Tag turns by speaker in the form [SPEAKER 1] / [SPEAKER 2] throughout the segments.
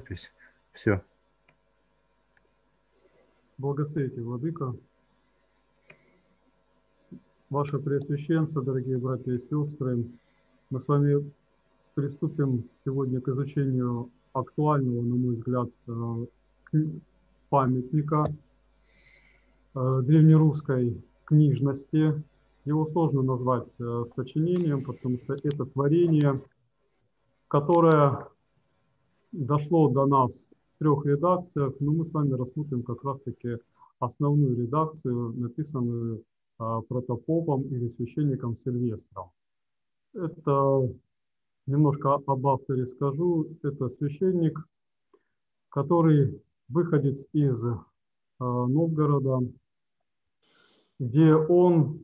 [SPEAKER 1] запись. Все.
[SPEAKER 2] Благословите, Владыка. Ваше Преосвященство, дорогие братья и сестры, мы с вами приступим сегодня к изучению актуального, на мой взгляд, памятника древнерусской книжности. Его сложно назвать сочинением, потому что это творение, которое дошло до нас в 3 редакциях, но мы с вами рассмотрим как раз-таки основную редакцию, написанную протопопом или священником Сильвестром. Это немножко об авторе скажу. Это священник, который выходец из Новгорода, где он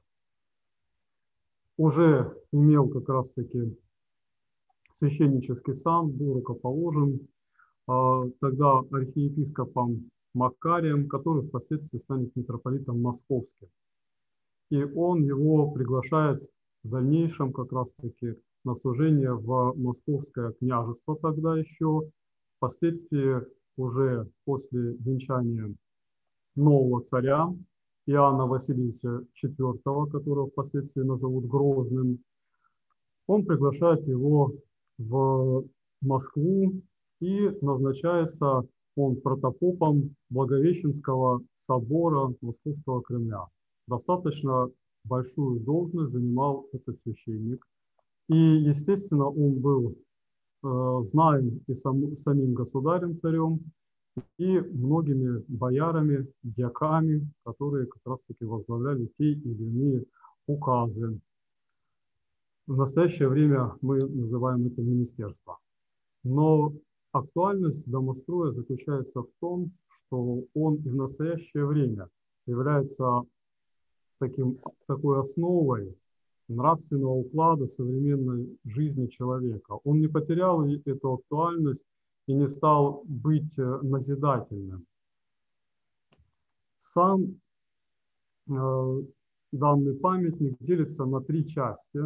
[SPEAKER 2] уже имел как раз-таки священнический сан, был рукоположен тогда архиепископом Макарием, который впоследствии станет митрополитом московским. И он его приглашает в дальнейшем как раз-таки на служение в московское княжество тогда еще. Впоследствии уже после венчания нового царя Иоанна Васильевича IV, которого впоследствии назовут Грозным, он приглашает его в Москву и назначается он протопопом Благовещенского собора Московского Кремля. Достаточно большую должность занимал этот священник. И, естественно, он был знаем и самим государем-царем, и многими боярами, дьяками, которые как раз-таки возглавляли те или иные указы. В настоящее время мы называем это министерство. Но актуальность домостроя заключается в том, что он и в настоящее время является такой основой нравственного уклада современной жизни человека. Он не потерял эту актуальность и не стал быть назидательным. Сам данный памятник делится на 3 части.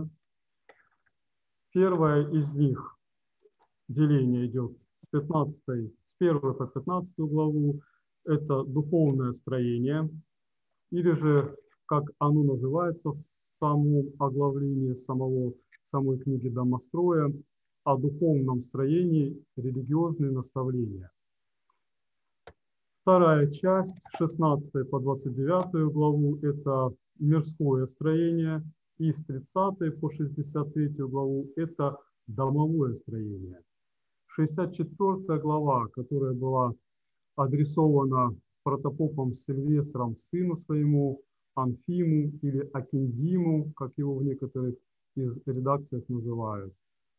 [SPEAKER 2] Первая из них, деление идет с 1 по 15 главу, это духовное строение, или же, как оно называется в самом оглавлении самой книги Домостроя, о духовном строении религиозные наставления. Вторая часть, 16 по 29 главу, это мирское строение, и с 30 по 63 главу это домовое строение. 64 глава, которая была адресована протопопом Сильвестром сыну своему Анфиму или Акиндиму, как его в некоторых из редакциях называют.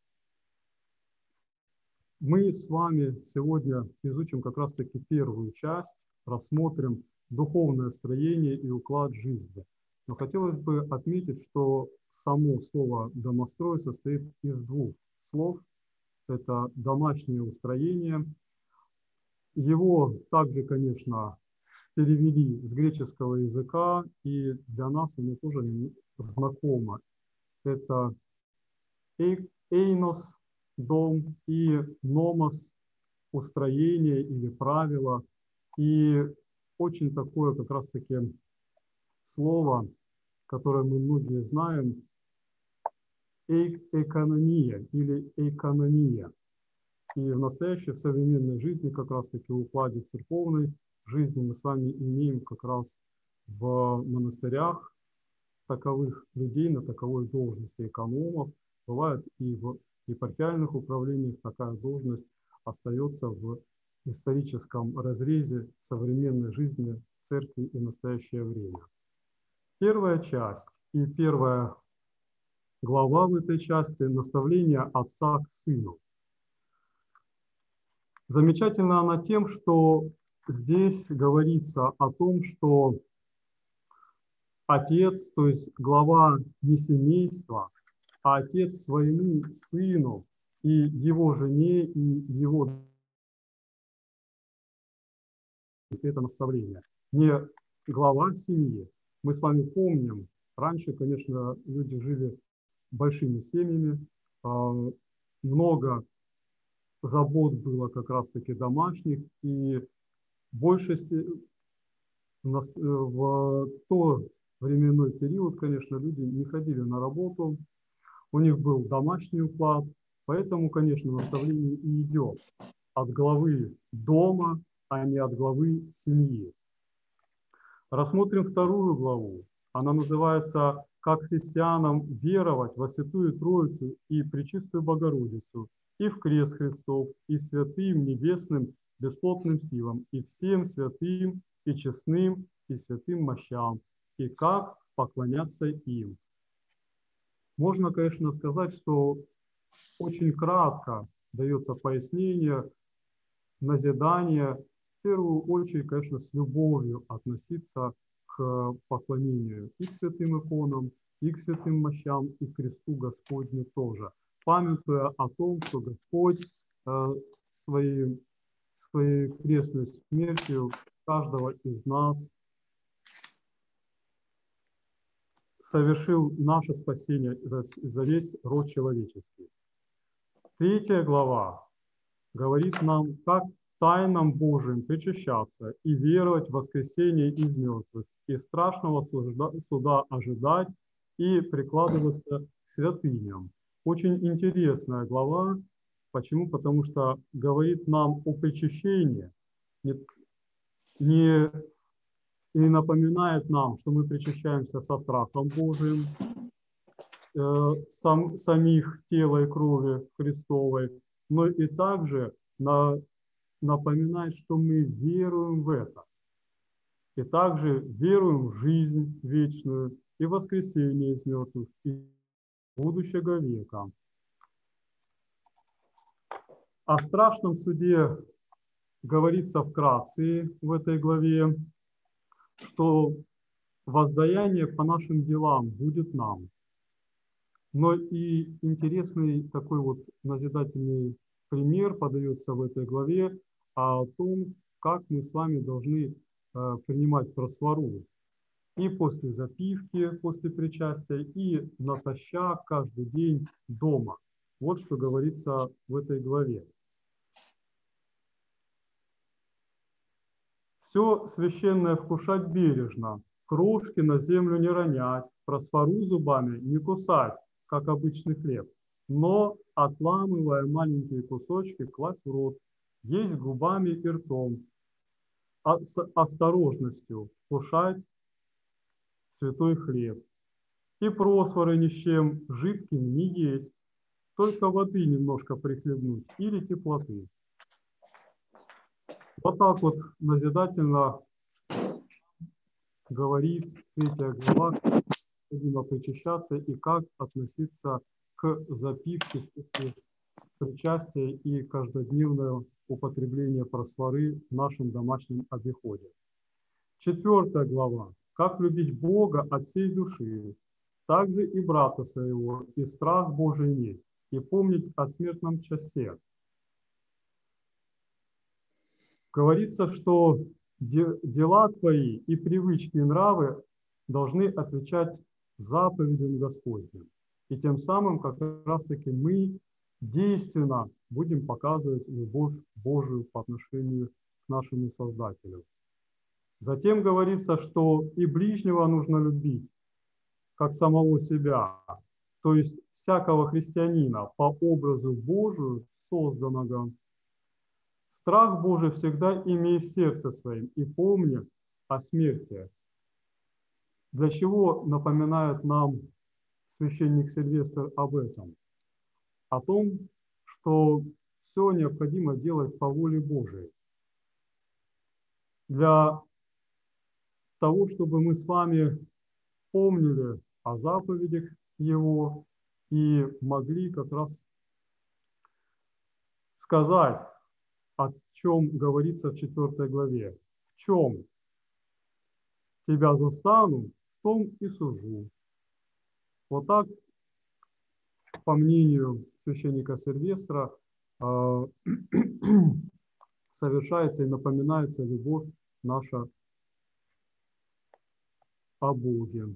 [SPEAKER 2] Мы с вами сегодня изучим как раз-таки первую часть, рассмотрим духовное строение и уклад жизни. Но хотелось бы отметить, что само слово «домострой» состоит из 2 слов. Это домашнее устроение. Его также, конечно, перевели с греческого языка, и для нас оно тоже знакомо. Это эйнос, дом, и номос, устроение или правило. И очень такое как раз-таки слово, которое мы многие знаем, экономия или экономия. И в настоящей, в современной жизни, как раз-таки в укладе церковной жизни, мы с вами имеем как раз в монастырях таковых людей на таковой должности экономов. Бывает и в епархиальных управлениях такая должность остается в историческом разрезе современной жизни церкви и в настоящее время. Первая часть и первая глава в этой части – наставление отца к сыну. Замечательна она тем, что здесь говорится о том, что отец, то есть глава не семейства, а отец своему сыну и его жене, и его это наставление. Не глава семьи. Мы с вами помним, раньше, конечно, люди жили большими семьями, много забот было как раз-таки домашних, и в большести в тот временной период, конечно, люди не ходили на работу, у них был домашний уклад, поэтому, конечно, наставление и идет от главы дома, а не от главы семьи. Рассмотрим вторую главу. Она называется «Как христианам веровать во Святую Троицу и Пречистую Богородицу, и в крест Христов, и святым небесным бесплотным силам, и всем святым, и честным, и святым мощам, и как поклоняться им». Можно, конечно, сказать, что очень кратко дается пояснение, назидание, в первую очередь, конечно, с любовью относиться к поклонению и к святым иконам, и к святым мощам, и к кресту Господню тоже, памятуя о том, что Господь своей крестной смертью каждого из нас совершил наше спасение за весь род человеческий. Третья глава говорит нам, как тайнам Божиим причащаться и веровать в воскресение из мертвых, и страшного суда ожидать и прикладываться к святыням. Очень интересная глава. Почему? Потому что говорит нам о причащении, и напоминает нам, что мы причащаемся со страхом Божиим, самих тела и крови Христовой, но и также напоминает, что мы веруем в это. И также веруем в жизнь вечную и воскресение из мертвых, и будущего века. О страшном суде говорится вкратце в этой главе, что воздаяние по нашим делам будет нам. Но и интересный такой вот назидательный пример подается в этой главе о том, как мы с вами должны принимать просвору и после запивки, после причастия, и натощак каждый день дома. Вот что говорится в этой главе. Все священное вкушать бережно, крошки на землю не ронять, просфору зубами не кусать, как обычный хлеб, но, отламывая маленькие кусочки, класть в рот, есть губами и ртом, с осторожностью кушать святой хлеб. И просфоры ни с чем жидким не есть, только воды немножко прихлебнуть или теплоты. Вот так вот назидательно говорит 3 глава, как необходимо причащаться и как относиться к запивке после причастия и каждодневное употребление просфоры в нашем домашнем обиходе. 4 глава. Как любить Бога от всей души, также и брата своего, и страх Божий иметь, и помнить о смертном часе. Говорится, что дела твои и привычки и нравы должны отвечать заповедям Господним. И тем самым как раз-таки мы действенно будем показывать любовь Божию по отношению к нашему Создателю. Затем говорится, что и ближнего нужно любить, как самого себя, то есть всякого христианина по образу Божию созданного. Страх Божий всегда имей в сердце своем и помни о смерти. Для чего напоминает нам священник Сильвестр об этом? О том, что все необходимо делать по воле Божией. Для того, чтобы мы с вами помнили о заповедях Его и могли как раз сказать, о чем говорится в 4 главе. В чем тебя застану, в том и сужу. Вот так, по мнению священника Сильвестра, совершается и напоминается любовь наша о Боге.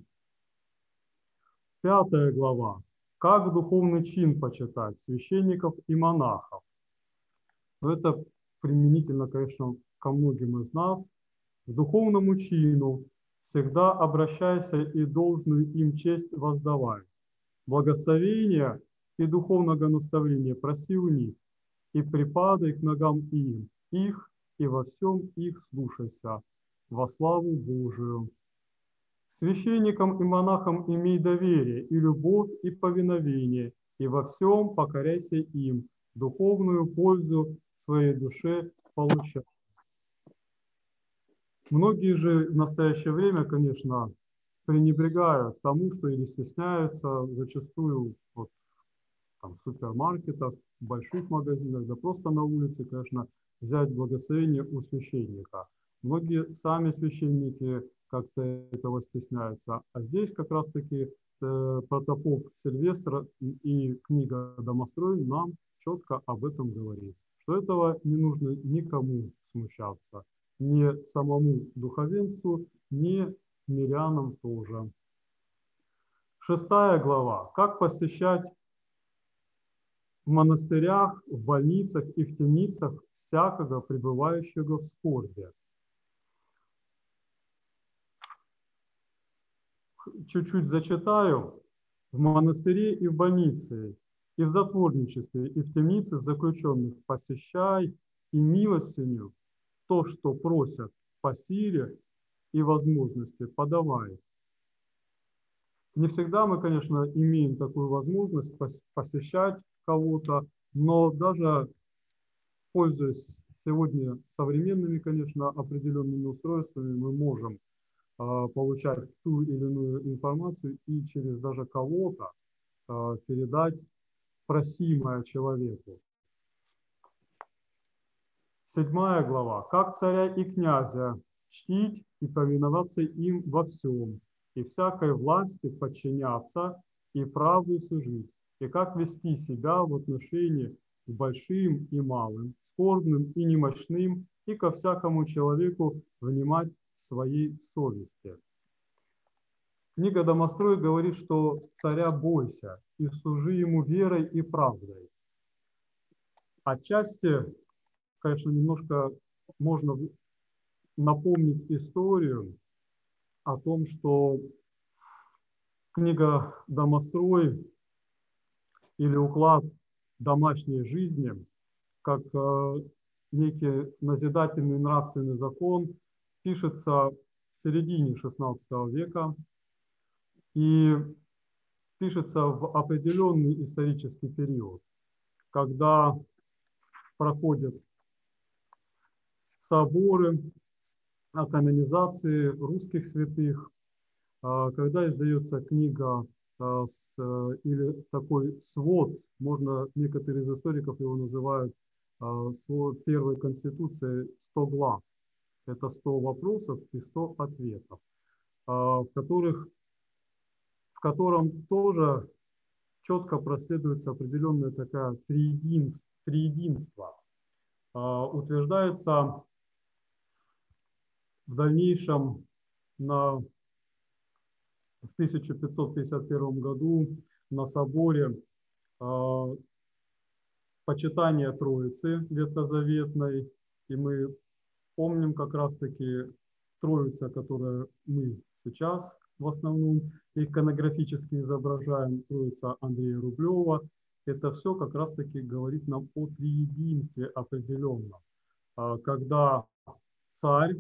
[SPEAKER 2] 5 глава. Как духовный чин почитать священников и монахов. Но это применительно, конечно, ко многим из нас. К духовному чину всегда обращайся и должную им честь воздавай. Благословения и духовного наставления проси у них, и припадай к ногам им, их и во всем их слушайся, во славу Божию. Священникам и монахам имей доверие и любовь и повиновение, и во всем покоряйся им, духовную пользу своей душе получай. Многие же в настоящее время, конечно, пренебрегают тому, что или стесняются зачастую вот, там, в супермаркетах, в больших магазинах, да просто на улице, конечно, взять благословение у священника. Многие сами священники как-то этого стесняются. А здесь как раз-таки протопоп Сильвестр и книга «Домострой» нам четко об этом говорит, что этого не нужно никому смущаться, ни самому духовенству, ни мирянам тоже. 6 глава. Как посещать в монастырях, в больницах и в темницах всякого пребывающего в скорби. Чуть-чуть зачитаю. В монастыре и в больнице, и в затворничестве, и в темнице заключенных посещай и милостыню то, что просят по силе и возможности, подавай. Не всегда мы, конечно, имеем такую возможность посещать кого-то, но даже пользуясь сегодня современными, конечно, определенными устройствами, мы можем получать ту или иную информацию и через даже кого-то передать просимое человеку. 7 глава. Как царя и князя чтить и повиноваться им во всем, и всякой власти подчиняться и правду служить, и как вести себя в отношении к большим и малым, скорбным и немощным, и ко всякому человеку внимать своей совести. Книга «Домострой» говорит, что царя бойся и служи ему верой и правдой. Отчасти, конечно, немножко можно напомнить историю о том, что книга «Домострой» или уклад домашней жизни, как некий назидательный нравственный закон, пишется в середине XVI века и пишется в определенный исторический период, когда проходят соборы о канонизации русских святых, когда издается книга или такой свод, можно, некоторые из историков его называют свод первой конституции 100 глав. Это 100 вопросов и 100 ответов, в котором тоже четко проследуется определенное такое триединство. Утверждается в дальнейшем в 1551 году на соборе почитание Троицы ветхозаветной, и мы помним как раз-таки Троица, которую мы сейчас в основном иконографически изображаем, Троица Андрея Рублева. Это все как раз-таки говорит нам о триединстве определенном, когда царь,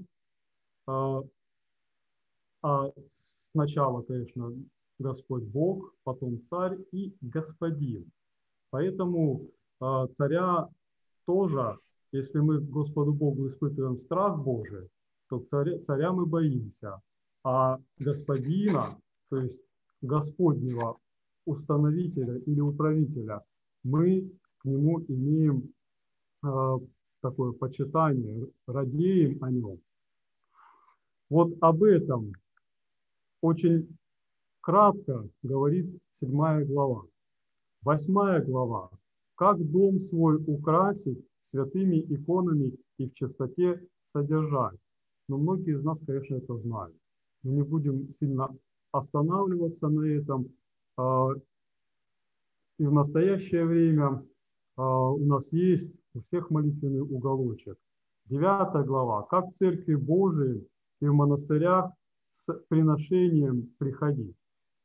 [SPEAKER 2] сначала, конечно, Господь Бог, потом царь и господин. Поэтому царя тоже, если мы Господу Богу испытываем страх Божий, то царя мы боимся, а господина, то есть Господнего установителя или управителя, мы к нему имеем такое почитание, радеем о нем. Вот об этом очень кратко говорит 7 глава. 8 глава. Как дом свой украсить святыми иконами и в чистоте содержать. Но многие из нас, конечно, это знают. Мы не будем сильно останавливаться на этом. И в настоящее время у нас есть у всех молитвенный уголочек. 9 глава. Как в Церкви Божией и в монастырях с приношением приходить.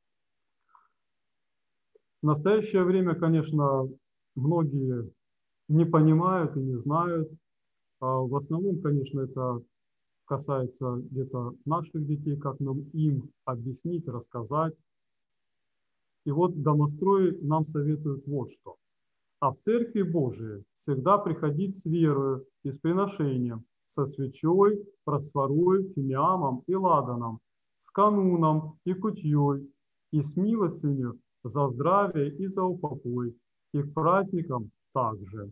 [SPEAKER 2] В настоящее время, конечно, многие не понимают и не знают. В основном, конечно, это касается где-то наших детей, как нам им объяснить, рассказать. И вот домострой нам советует вот что. А в Церкви Божией всегда приходить с верою и с приношением, со свечой, просфорой, фимиамом и ладаном, с кануном и кутьей, и с милостынью за здравие и за упокой, и к праздникам также.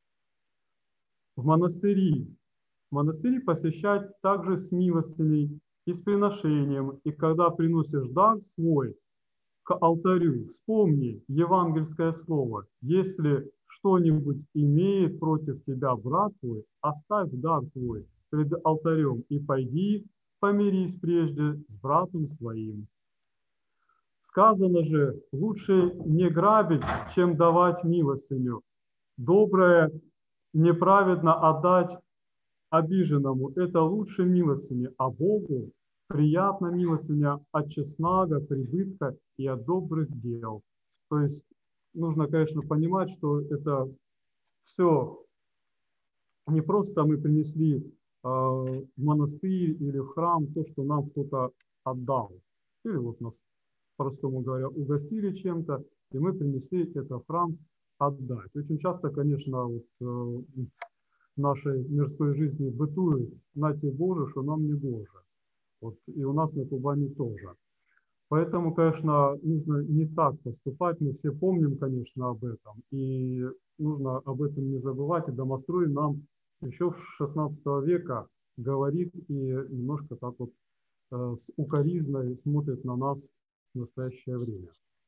[SPEAKER 2] В монастыри посещать также с милостыней и с приношением, и когда приносишь дар свой к алтарю, вспомни евангельское слово: если что-нибудь имеет против тебя брат твой, оставь дар твой пред алтарем и пойди, помирись прежде с братом своим. Сказано же: лучше не грабить, чем давать милостыню. Доброе неправедно отдать обиженному — это лучше милостыни, а Богу приятна милостыня от честного прибытка и от добрых дел. То есть нужно, конечно, понимать, что это все не просто мы принесли в монастырь или в храм то, что нам кто-то отдал. Или вот нас, простому говоря, угостили чем-то, и мы принесли это в храм отдать. Очень часто, конечно, вот, в нашей мирской жизни бытует: «Нате Боже, что нам не гоже». Вот, и у нас на Кубани тоже. Поэтому, конечно, нужно не так поступать. Мы все помним, конечно, об этом. И нужно об этом не забывать. И домострой нам еще с XVI века говорит и немножко так вот с укоризной смотрит на нас в настоящее время.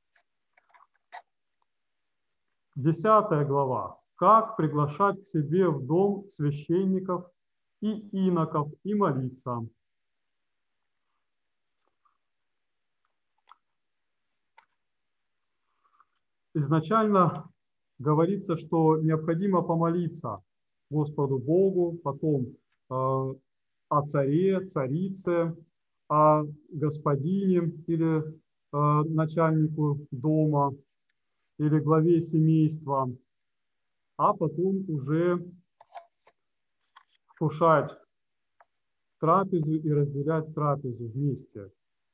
[SPEAKER 2] 10 глава. Как приглашать к себе в дом священников и иноков и молиться. Изначально говорится, что необходимо помолиться Господу Богу, потом о царе, царице, о господине или начальнику дома или главе семейства, а потом уже вкушать трапезу и разделять трапезу вместе.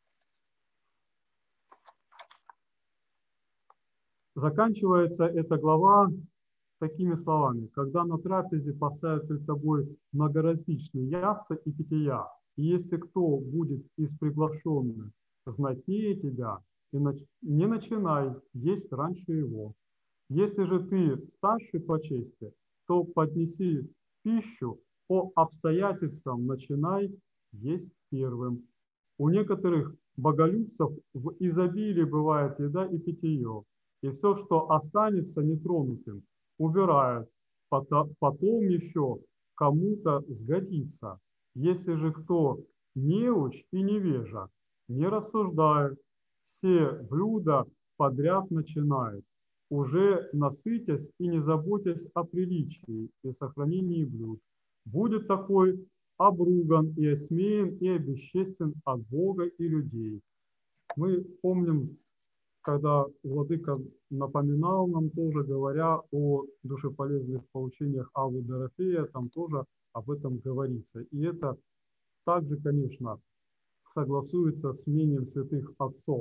[SPEAKER 2] Заканчивается эта глава такими словами: когда на трапезе поставят перед тобой многоразличные яства и питья, и если кто будет из приглашенных знатнее тебя, не начинай есть раньше его. Если же ты старший по чести, то поднеси пищу по обстоятельствам, начинай есть первым. У некоторых боголюбцев в изобилии бывает еда и питье, и все, что останется нетронутым, убирают, потом еще кому-то сгодится. Если же кто неуч и невежа, не рассуждают, все блюда подряд начинают, уже насытясь и не заботясь о приличии и сохранении блюд. Будет такой обруган и осмеян и обесчестен от Бога и людей. Мы помним, когда владыка напоминал нам тоже, говоря о душеполезных поучениях Аввы Дорофея, там тоже об этом говорится. И это также, конечно, согласуется с мнением святых отцов.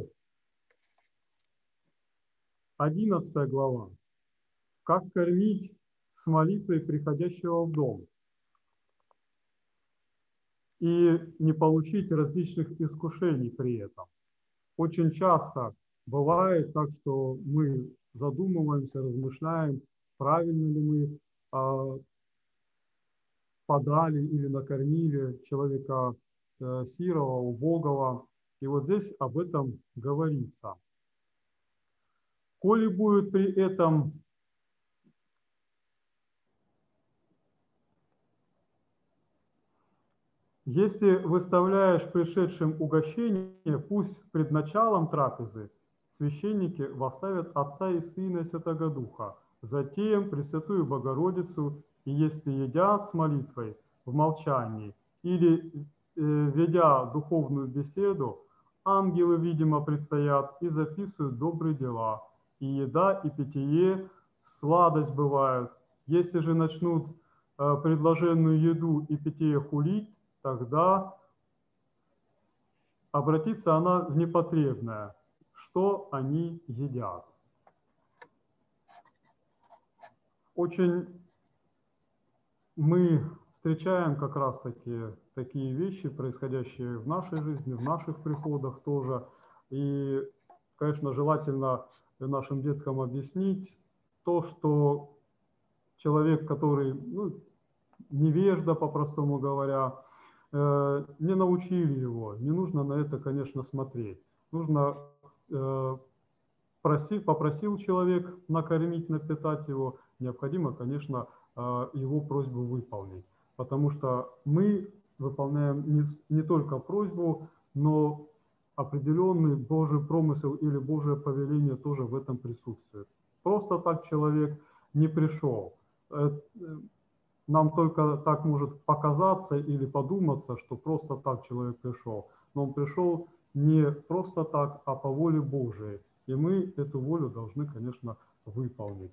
[SPEAKER 2] 11 глава. Как кормить с молитвой приходящего в дом и не получить различных искушений при этом. Очень часто бывает так, что мы задумываемся, размышляем, правильно ли мы подали или накормили человека сирого, убогого. И вот здесь об этом говорится. Коли будет при этом если выставляешь пришедшим угощение, пусть пред началом трапезы священники восставят Отца и Сына и Святого Духа, затем Пресвятую Богородицу, и если едят с молитвой в молчании или ведя духовную беседу, ангелы, видимо, предстоят и записывают добрые дела, и еда, и питье, сладость бывают. Если же начнут предложенную еду и питье хулить, тогда обратится она в непотребное, что они едят. Очень мы встречаем как раз-таки такие вещи, происходящие в нашей жизни, в наших приходах тоже. И, конечно, желательно нашим деткам объяснить то, что человек, который невежда, по-простому говоря, не научили его. Не нужно на это, конечно, смотреть. Нужно попросил человек накормить, напитать его, необходимо, конечно, его просьбу выполнить. Потому что мы выполняем не только просьбу, но определенный Божий промысел или Божие повеление тоже в этом присутствует. Просто так человек не пришел. Нам только так может показаться или подуматься, что просто так человек пришел. Но он пришел не просто так, а по воле Божией. И мы эту волю должны, конечно, выполнить.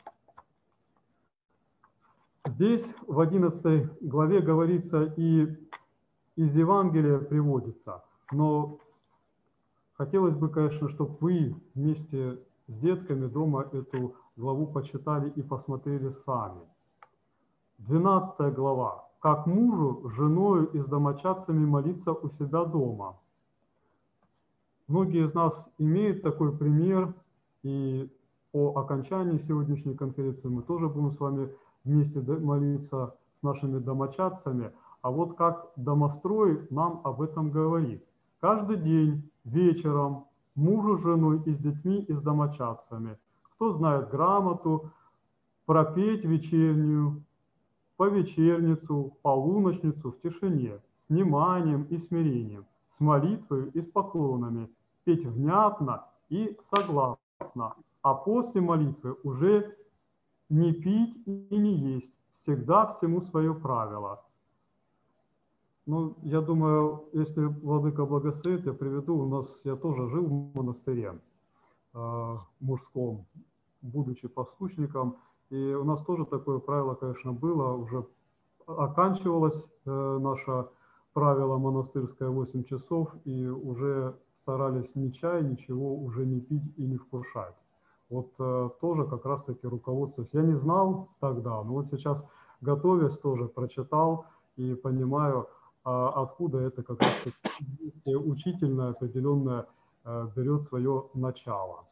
[SPEAKER 2] Здесь в 11 главе говорится и из Евангелия приводится. Но хотелось бы, конечно, чтобы вы вместе с детками дома эту главу почитали и посмотрели сами. 12 глава. Как мужу с женою и с домочадцами молиться у себя дома. Многие из нас имеют такой пример, и по окончании сегодняшней конференции мы тоже будем с вами вместе молиться с нашими домочадцами. А вот как домострой нам об этом говорит. Каждый день вечером мужу с женой и с детьми и с домочадцами, кто знает грамоту, пропеть вечернюю, повечерницу, полуночницу в тишине, с вниманием и смирением, с молитвой и с поклонами, петь внятно и согласно, а после молитвы уже не пить и не есть, всегда всему свое правило. Ну, я думаю, если владыка благословит, я приведу, я тоже жил в монастыре мужском, будучи послушником, и у нас тоже такое правило, конечно, было, уже оканчивалось наше правило монастырское 8 часов, и уже старались ни чай, ничего уже не пить и не вкушать. Вот тоже как раз-таки руководствуюсь. Я не знал тогда, но вот сейчас, готовясь, тоже прочитал и понимаю, откуда это как раз-таки учительное определенное берет свое начало.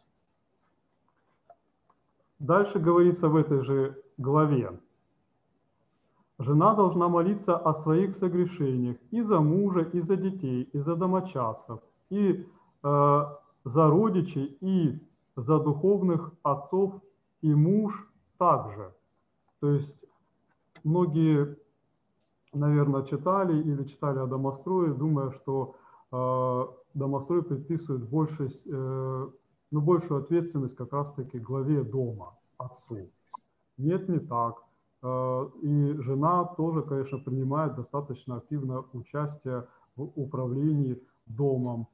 [SPEAKER 2] Дальше говорится в этой же главе. Жена должна молиться о своих согрешениях и за мужа, и за детей, и за домочадцев, и за родичей, и за духовных отцов, и муж также. То есть многие, наверное, читали или читали о домострое, думая, что домострой предписывает большую ответственность как раз-таки главе дома, отцу. Нет, не так. И жена тоже, конечно, принимает достаточно активное участие в управлении домом.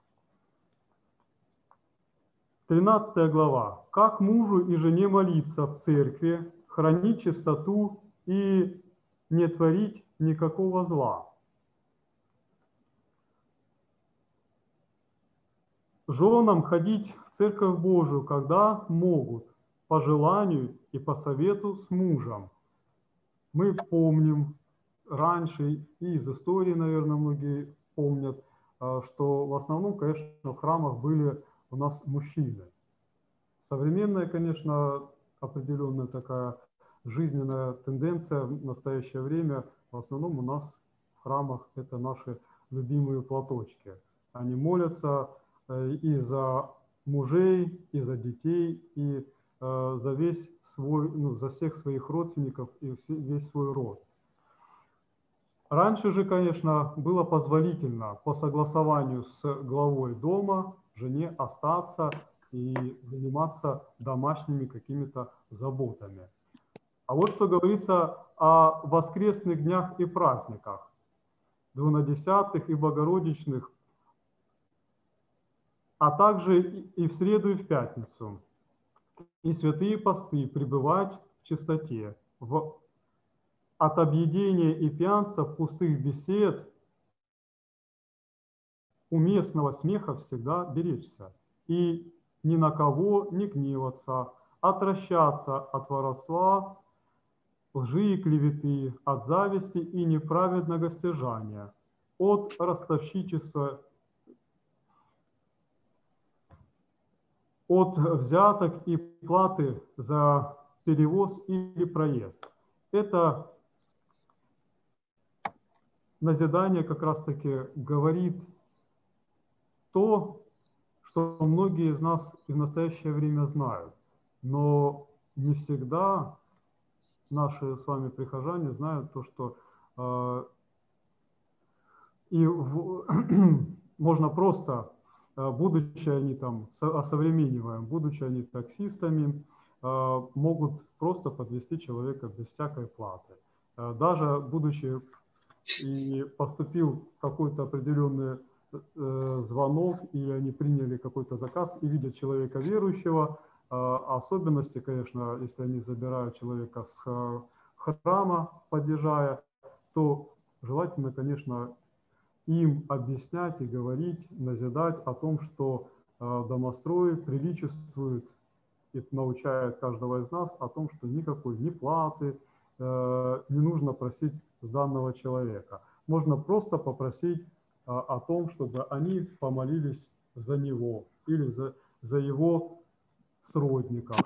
[SPEAKER 2] 13 глава. Как мужу и жене молиться в церкви, хранить чистоту и не творить никакого зла. Женам ходить в церковь Божию, когда могут, по желанию и по совету с мужем. Мы помним раньше, и из истории, наверное, многие помнят, что в основном, конечно, в храмах были у нас мужчины. Современная, конечно, определенная такая жизненная тенденция в настоящее время, в основном у нас в храмах это наши любимые платочки. Они молятся и за мужей, и за детей, и за весь свой, за всех своих родственников и весь свой род. Раньше же, конечно, было позволительно по согласованию с главой дома жене остаться и заниматься домашними какими-то заботами. А вот что говорится о воскресных днях и праздниках, двунадесятых и богородичных, а также и в среду, и в пятницу, и святые посты пребывать в чистоте, от объедения и пьянства, пустых бесед, уместного смеха всегда беречься, и ни на кого не гневаться, отвращаться от воровства, лжи и клеветы, от зависти и неправедного стяжания, от ростовщичества, от взяток и платы за перевоз или проезд. Это назидание как раз-таки говорит то, что многие из нас и в настоящее время знают, но не всегда наши с вами прихожане знают то, что можно просто, будучи они там, осовремениваем, будучи они таксистами, могут просто подвести человека без всякой платы. Даже будучи и поступил какой-то определенный звонок, и они приняли какой-то заказ и видят человека верующего, особенности, конечно, если они забирают человека с храма, подъезжая, то желательно, конечно, им объяснять и говорить, назидать о том, что домострой приличествует и научает каждого из нас о том, что никакой ни платы не нужно просить с данного человека. Можно просто попросить о том, чтобы они помолились за него или за его сродников.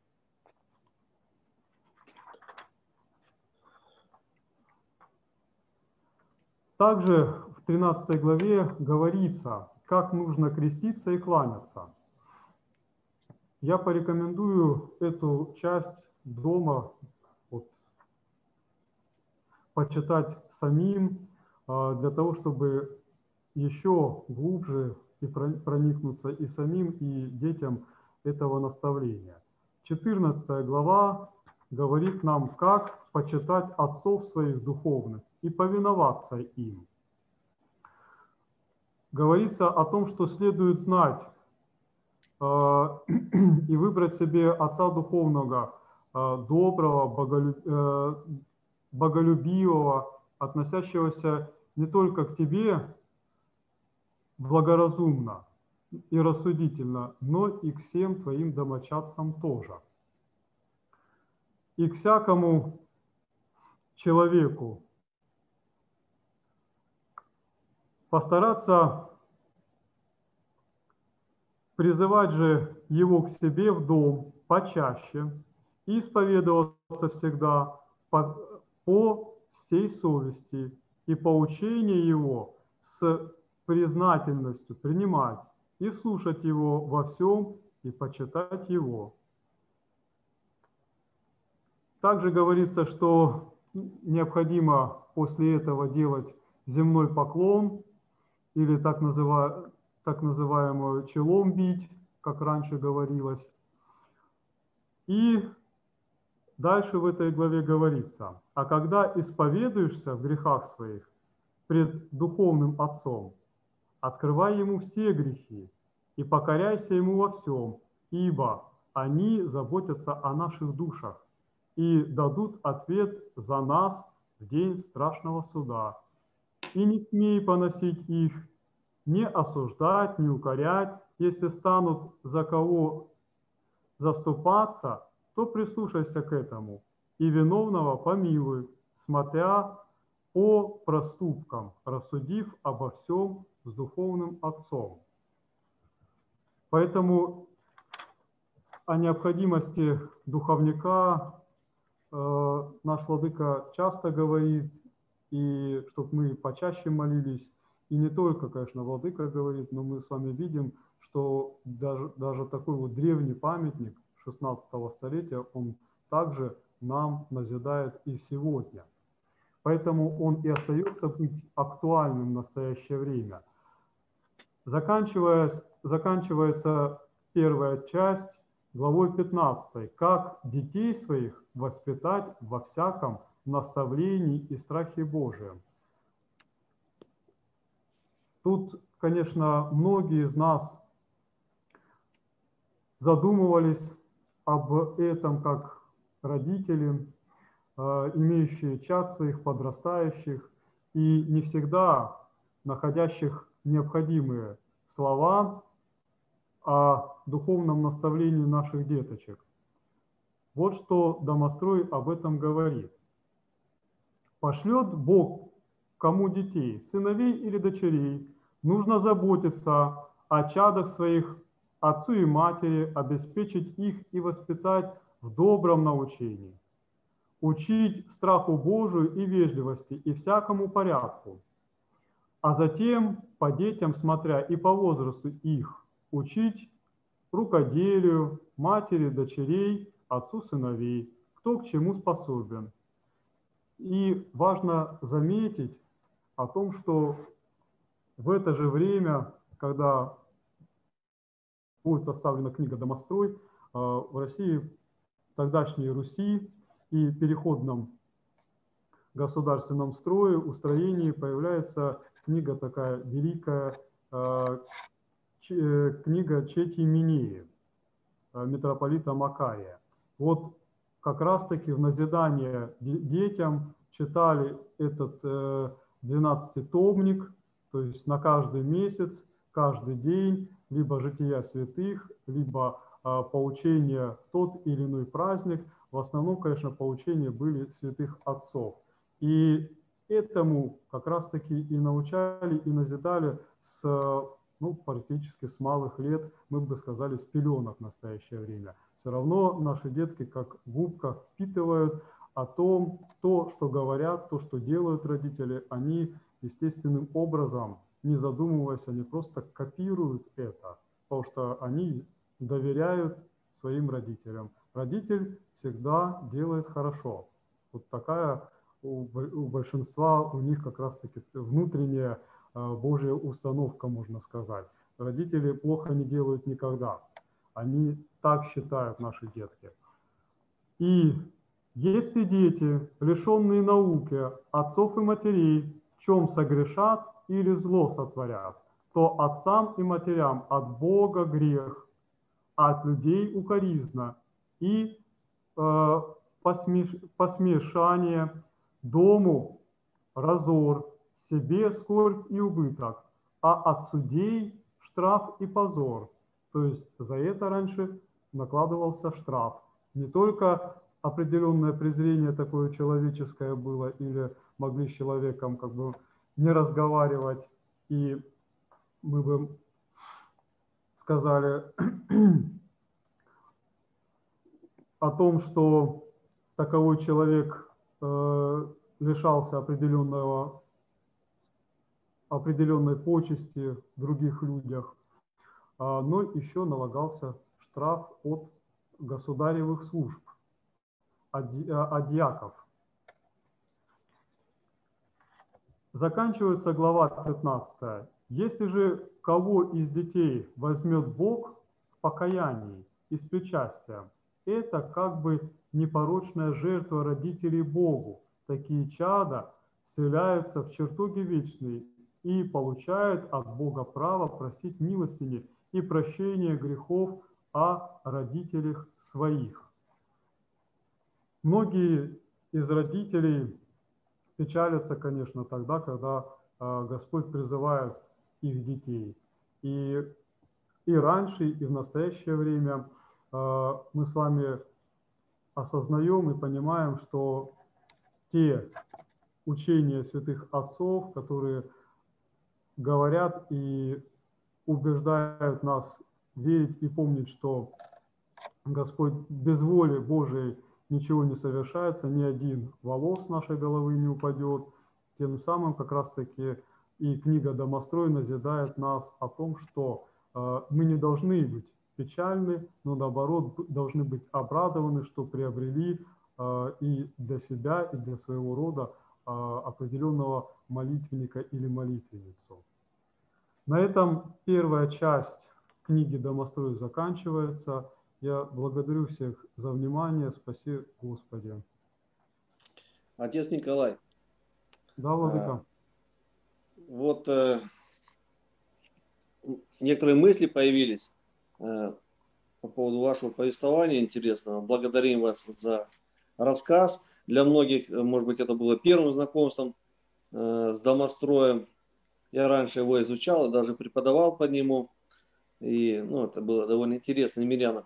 [SPEAKER 2] Также в 13 главе говорится, как нужно креститься и кланяться. Я порекомендую эту часть дома почитать самим, для того, чтобы еще глубже и проникнуться и самим, и детям этого наставления. 14 глава говорит нам, как почитать отцов своих духовных и повиноваться им. Говорится о том, что следует знать и выбрать себе отца духовного, доброго, боголюбивого, относящегося не только к тебе благоразумно и рассудительно, но и к всем твоим домочадцам тоже. И к всякому человеку постараться призывать же его к себе в дом почаще и исповедоваться всегда по всей совести и поучение его с признательностью принимать и слушать его во всем и почитать его. Также говорится, что необходимо после этого делать земной поклон или так называемую челом бить, как раньше говорилось. И дальше в этой главе говорится, а когда исповедуешься в грехах своих пред духовным отцом, открывай ему все грехи и покоряйся ему во всем, ибо они заботятся о наших душах и дадут ответ за нас в день страшного суда. И не смей поносить их, не осуждать, не укорять. Если станут за кого заступаться, то прислушайся к этому, и виновного помилуй, смотря по проступкам, рассудив обо всем с духовным отцом. Поэтому о необходимости духовника наш владыка часто говорит, и чтобы мы почаще молились. И не только, конечно, владыка говорит, но мы с вами видим, что даже такой вот древний памятник 16 столетия, он также нам назидает и сегодня. Поэтому он и остается быть актуальным в настоящее время. Заканчивается первая часть главой 15. Как детей своих воспитать во всяком наставлении и страхе Божием. Тут, конечно, многие из нас задумывались об этом как родители, имеющие чад своих подрастающих и не всегда находящих необходимые слова о духовном наставлении наших деточек. Вот что Домострой об этом говорит. «Пошлет Бог кому детей, сыновей или дочерей, нужно заботиться о чадах своих, отцу и матери, обеспечить их и воспитать в добром научении, учить страху Божию и вежливости и всякому порядку, а затем по детям, смотря и по возрасту их, учить рукоделию, матери, дочерей, отцу, сыновей, кто к чему способен». И важно заметить о том, что в это же время, когда будет составлена книга «Домострой», в России, тогдашней Руси и переходном государственном строе, устроении появляется книга такая великая, книга Чети Минеи, митрополита Макария. Вот как раз-таки в назидание детям читали этот 12-томник, то есть на каждый месяц, каждый день, либо жития святых, либо поучения в тот или иной праздник. В основном, конечно, поучения были святых отцов. И этому как раз-таки и научали, и назидали практически с малых лет, мы бы сказали, с пеленок в настоящее время. Все равно наши детки как губка впитывают о том, то, что говорят, то, что делают родители, они естественным образом, не задумываясь, они просто копируют это, потому что они доверяют своим родителям. Родитель всегда делает хорошо. Вот такая у большинства, у них как раз-таки внутренняя Божья установка, можно сказать. Родители плохо не делают никогда. Они так считают, наши детки. И если дети, лишенные науки, отцов и матерей, в чем согрешат или зло сотворят, то отцам и матерям от Бога грех, а от людей укоризна и посмешание, дому разор, себе скорбь и убыток, а от судей штраф и позор. То есть за это раньше накладывался штраф. Не только определенное презрение такое человеческое было, или могли с человеком как бы не разговаривать, и мы бы сказали о том, что таковой человек лишался определенной почести в других людях, но еще налагался штраф от государевых служб, от дьяков. Заканчивается глава 15. «Если же кого из детей возьмет Бог в покаянии и с причастием, это как бы непорочная жертва родителей Богу. Такие чада вселяются в чертоги вечные и получают от Бога право просить милостыни и прощения грехов о родителях своих». Многие из родителей печалятся, конечно, тогда, когда Господь призывает их детей. И раньше, и в настоящее время мы с вами осознаем и понимаем, что те учения святых отцов, которые говорят и убеждают нас верить и помнить, что Господь без воли Божией ничего не совершается, ни один волос с нашей головы не упадет. Тем самым как раз-таки и книга «Домострой» назидает нас о том, что мы не должны быть печальны, но наоборот должны быть обрадованы, что приобрели и для себя, и для своего рода определенного молитвенника или молитвенницу. На этом первая часть книги «Домострой» заканчивается. Я благодарю всех за внимание. Спаси Господи.
[SPEAKER 1] Отец Николай,
[SPEAKER 2] Да, владыка.
[SPEAKER 1] вот некоторые мысли появились по поводу вашего повествования интересного. Благодарим вас за рассказ. Для многих, может быть, это было первым знакомством с домостроем. Я раньше его изучал и даже преподавал по нему. И это было довольно интересно мирянам.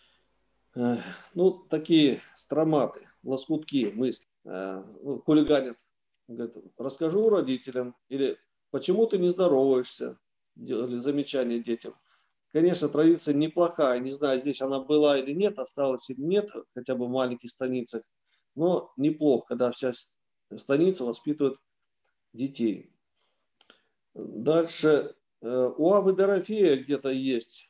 [SPEAKER 1] Такие строматы, лоскутки мысли. Хулиганят. Говорят, расскажу родителям. Или почему ты не здороваешься? Делали замечания детям. Конечно, традиция неплохая. Не знаю, здесь она была или нет, осталась или нет, хотя бы в маленьких станицах. Но неплохо, когда вся станица воспитывает детей. Дальше. У Авы Дорофея где-то есть,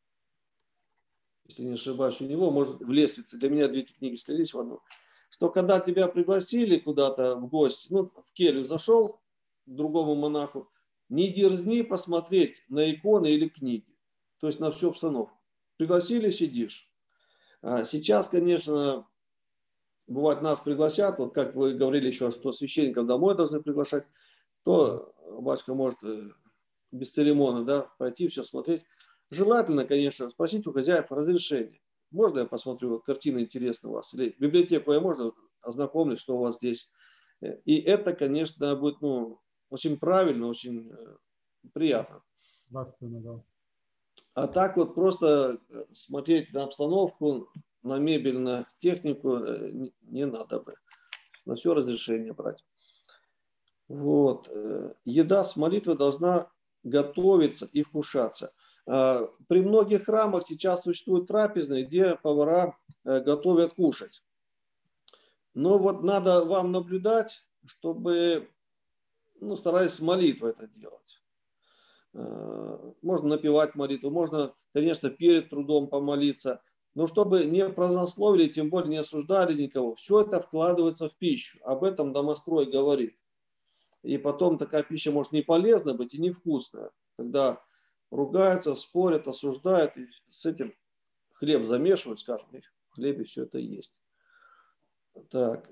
[SPEAKER 1] если не ошибаюсь, у него, может, в лестнице. Для меня две эти книги слились в одну. Что когда тебя пригласили куда-то в гости, в келью зашел к другому монаху, не дерзни посмотреть на иконы или книги. То есть на всю обстановку. Пригласили, сидишь. Сейчас, конечно, бывает, нас пригласят, вот как вы говорили еще, что священников домой должны приглашать, то батюшка может без церемонии, да, пройти, все смотреть. Желательно, конечно, спросить у хозяев разрешения. Можно я посмотрю, вот картина интересна у вас? Или библиотеку я можно ознакомлюсь, что у вас здесь? И это, конечно, будет очень правильно, очень приятно.
[SPEAKER 2] Да.
[SPEAKER 1] А так вот просто смотреть на обстановку, на мебель, на технику не надо бы. На все разрешение брать. Вот. Еда с молитвы должна готовиться и вкушаться. При многих храмах сейчас существуют трапезные, где повара готовят кушать. Но вот надо вам наблюдать, чтобы старались с молитвой это делать. Можно напевать молитву, можно, конечно, перед трудом помолиться, но чтобы не празднословили, тем более не осуждали никого. Все это вкладывается в пищу. Об этом домострой говорит. И потом такая пища может не полезна быть и невкусная, когда ругаются, спорят, осуждают, и с этим хлеб замешивают, скажем, и в хлебе все это есть. Так,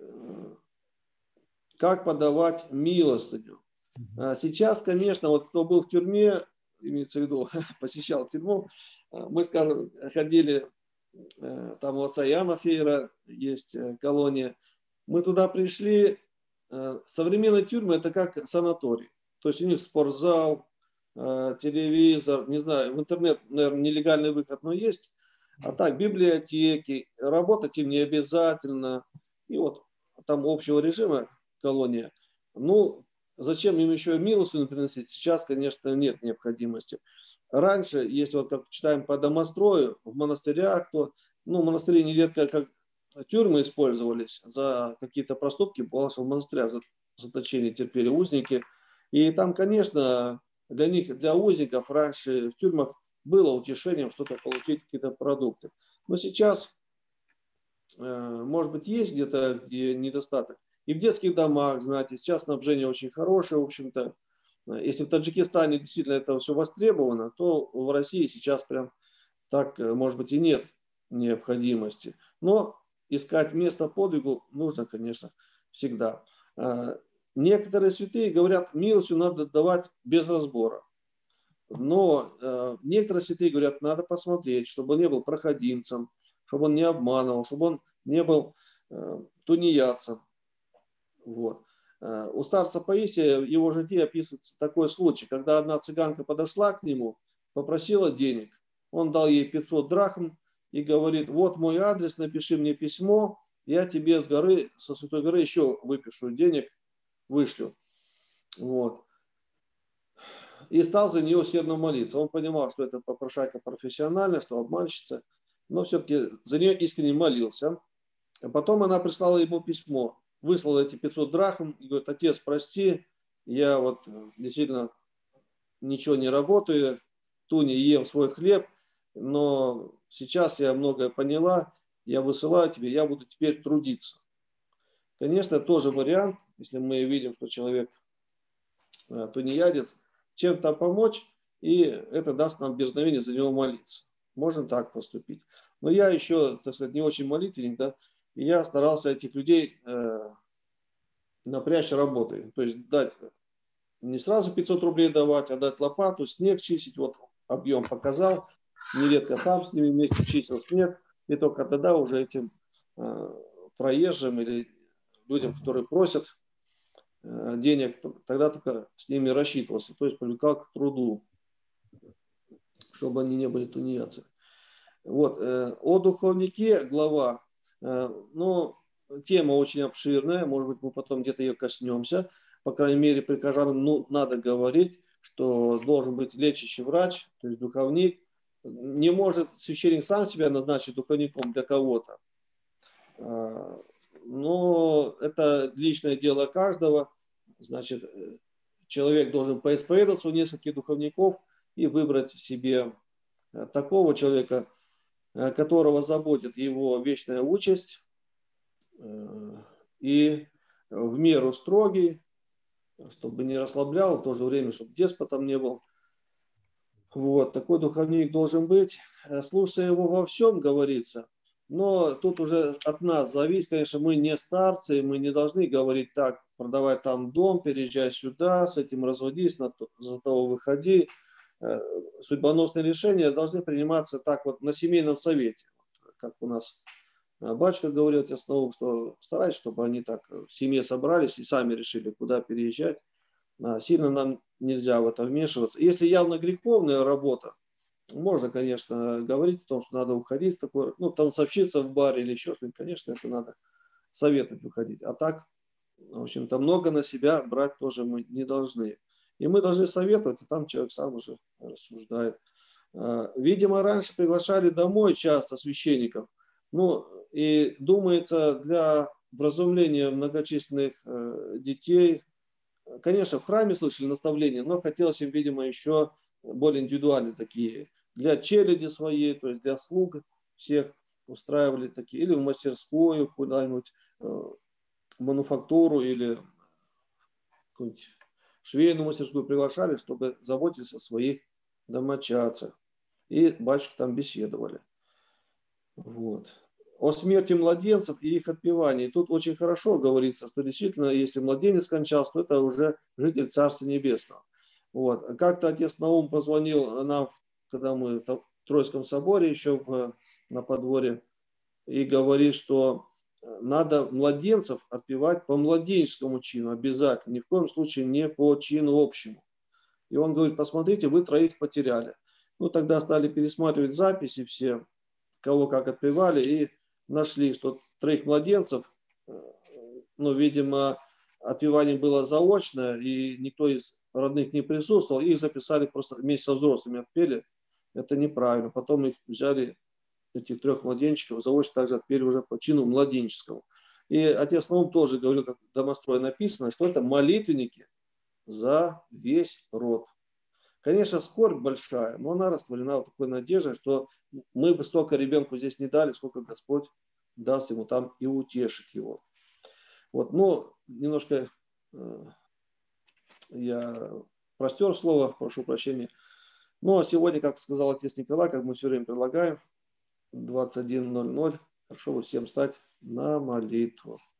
[SPEAKER 1] как подавать милостыню? Сейчас, конечно, вот кто был в тюрьме, имеется в виду, посещал тюрьму, мы, скажем, ходили, там у отца Иоанна Фейера есть колония, мы туда пришли. Современные тюрьмы это как санаторий. То есть у них спортзал, телевизор, не знаю, в интернет, наверное, нелегальный выход, но есть. А так, библиотеки, работать им не обязательно. И вот там общего режима колония. Зачем им еще милостыню приносить? Сейчас, конечно, нет необходимости. Раньше, если вот как читаем по домострою, в монастырях, то, монастыри нередко как тюрьмы использовались за какие-то проступки, в монастыря заточение терпели узники. И там, конечно, для них, для узников раньше в тюрьмах было утешением что-то получить, какие-то продукты. Но сейчас, может быть, есть где-то недостаток. И в детских домах, знаете, сейчас снабжение очень хорошее, в общем-то. Если в Таджикистане действительно это все востребовано, то в России сейчас прям так, может быть, и нет необходимости. Но искать место подвигу нужно, конечно, всегда. Некоторые святые говорят, милостью надо давать без разбора. Но некоторые святые говорят, надо посмотреть, чтобы он не был проходимцем, чтобы он не обманывал, чтобы он не был тунеядцем. Вот. У старца Паисия в его житии описывается такой случай, когда одна цыганка подошла к нему, попросила денег. Он дал ей 500 драхм и говорит, вот мой адрес, напиши мне письмо, я тебе с горы, со Святой горы еще выпишу денег, вышлю. Вот. И стал за нее усердно молиться. Он понимал, что это попрошайка профессиональная, что обманщица, но все-таки за нее искренне молился. А потом она прислала ему письмо, выслала эти 500 драхм и говорит, отец, прости, я вот действительно ничего не работаю, не ем свой хлеб, но сейчас я многое поняла, я высылаю тебе, я буду теперь трудиться. Конечно, тоже вариант, если мы видим, что человек тунеядец, чем-то помочь, и это даст нам дерзновение за него молиться. Можно так поступить. Но я еще, так сказать, не очень молитвенник, да, и я старался этих людей напрячь работой. То есть дать, не сразу 500 рублей давать, а дать лопату, снег чистить, вот объем показал, нередко сам с ними вместе чистил снег, и только тогда уже этим проезжим или людям, которые просят денег, тогда только с ними рассчитывался, то есть привлекал к труду, чтобы они не были тунеядцами. Вот. О духовнике глава, ну, тема очень обширная, может быть, мы потом где-то ее коснемся. По крайней мере, прихожанам надо говорить, что должен быть лечащий врач, то есть духовник. Не может священник сам себя назначить духовником для кого-то. Но это личное дело каждого. Значит, человек должен поисповедоваться у нескольких духовников и выбрать себе такого человека, которого заботит его вечная участь, и в меру строгий, чтобы не расслаблял, в то же время, чтобы деспотом не был. Вот, такой духовник должен быть. Слушая его во всем, говорится. Но тут уже от нас зависит, конечно, мы не старцы, мы не должны говорить так, продавай там дом, переезжай сюда, с этим разводись, за того выходи. Судьбоносные решения должны приниматься так вот на семейном совете, как у нас батюшка говорил основу, что старайтесь, чтобы они так в семье собрались и сами решили, куда переезжать. Сильно нам нельзя в это вмешиваться. Если явно греховная работа, можно, конечно, говорить о том, что надо уходить с такой, ну, танцовщица в баре или еще что-нибудь, конечно, это надо советовать уходить. А так, в общем-то, много на себя брать тоже мы не должны. И мы должны советовать, и там человек сам уже рассуждает. Видимо, раньше приглашали домой часто священников. Ну, и думается, для вразумления многочисленных детей, конечно, в храме слышали наставления, но хотелось им, видимо, еще более индивидуальные такие. Для челяди своей, то есть для слуг всех устраивали такие, или в мастерскую, куда-нибудь, в мануфактуру, или какую-нибудь швейную мастерскую приглашали, чтобы заботиться о своих домочадцах. И батюшки там беседовали. Вот. О смерти младенцев и их отпевании. Тут очень хорошо говорится, что действительно, если младенец скончался, то это уже житель Царства Небесного. Вот. Как-то отец Наум позвонил нам, когда мы в Троицком соборе еще на подворье, и говорит, что надо младенцев отпевать по младенческому чину обязательно, ни в коем случае не по чину общему. И он говорит, посмотрите, вы 3 потеряли. Ну, тогда стали пересматривать записи все, кого как отпевали, и нашли, что 3 младенцев, ну, видимо, отпевание было заочное, и никто из родных не присутствовал, их записали просто вместе со взрослыми, отпели. Это неправильно. Потом их взяли, этих 3 младенчиков, заочно также отпели уже по чину младенческому. И отец Наум тоже говорил, как в Домострое написано, что это молитвенники за весь род. Конечно, скорбь большая, но она растворена в такой надежде, что мы бы столько ребенку здесь не дали, сколько Господь даст ему там и утешит его. Вот, ну, немножко я простер слово, прошу прощения. Но сегодня, как сказал отец Николай, как мы все время предлагаем, 21:00, хорошо бы всем встать на молитву.